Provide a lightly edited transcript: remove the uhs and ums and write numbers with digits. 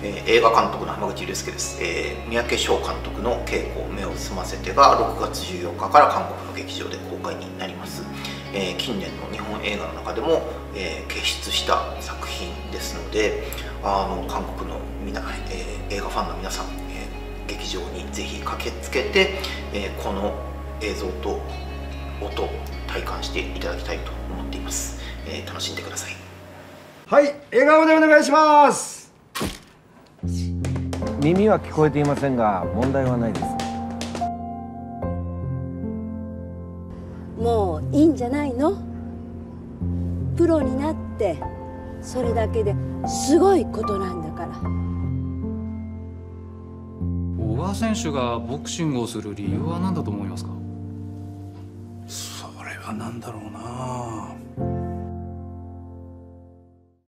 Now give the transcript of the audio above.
映画監督の浜口竜介です。三宅翔監督の稽古目を澄ませてが6月14日から韓国の劇場で公開になります。近年の日本映画の中でも、傑出した作品ですので、韓国の映画ファンの皆さん、劇場にぜひ駆けつけて、この映像と音体感していただきたいと思っています。楽しんでください。 はい、笑顔でお願いします。 耳は聞こえていませんが問題はないです。 もういいんじゃないの？プロになってそれだけですごいことなんだから。 小川選手がボクシングをする理由は何だと思いますか？ それは何だろうな。